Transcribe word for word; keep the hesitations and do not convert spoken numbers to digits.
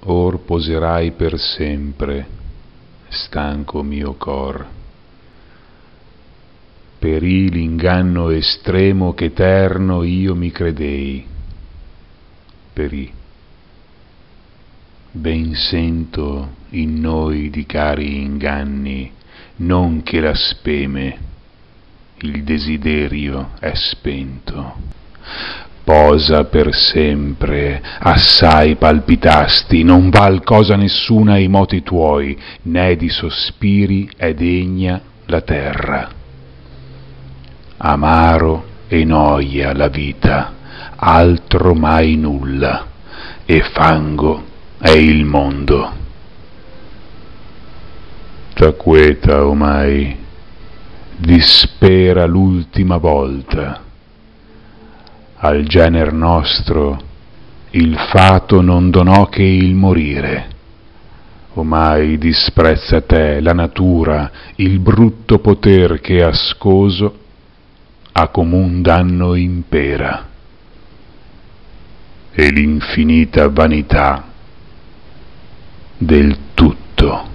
or poserai per sempre, stanco mio cor. Perì l'inganno estremo ch'eterno io mi credei, perì. Ben sento in noi di cari inganni, non che la speme, il desiderio è spento. Posa per sempre, assai palpitasti, non val cosa nessuna i moti tuoi, né di sospiri è degna la terra. Amaro e noia la vita, altro mai nulla, e fango è il mondo. T'acqueta omai, dispera l'ultima volta. Al gener nostro il fato non donò che il morire. Omai disprezza te la natura, il brutto poter che ascoso a comun danno impera, e l'infinita vanità del tutto